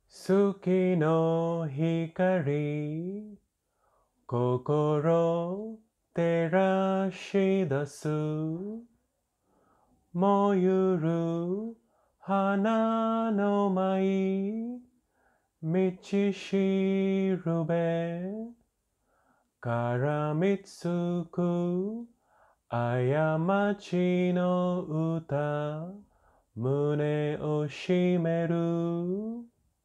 Tsuki no hikari, kokoro terashidasu, Moyuru, hana no mai, michishirube, Karamitsuku, ayamachi no uta, mune o shimeru,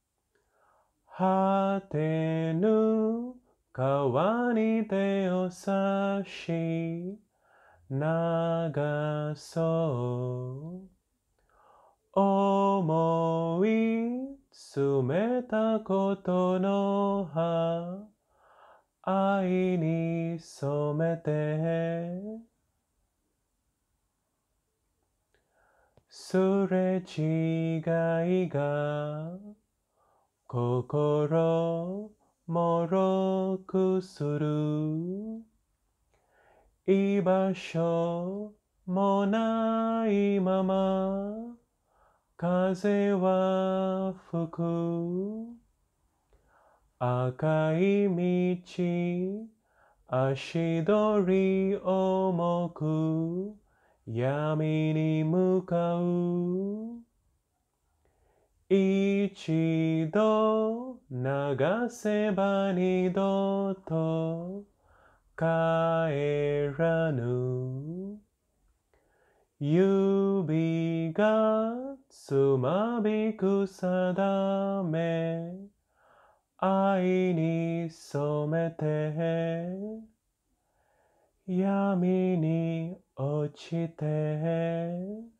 Hatenu, kawa ni te o sashi, nagasou. Omoi, tsumeta koto no ha, ai ni somete. Surechigai ga kokoro moroku suru, ibasho mo nai mama, kaze wa fuku, Akai michi, ashidori omoku, yami ni mukau. Ichido nagaseba nidoto kaeranu. Yubi ga tsumabiku sadame, ai ni somete, yami ni ochite.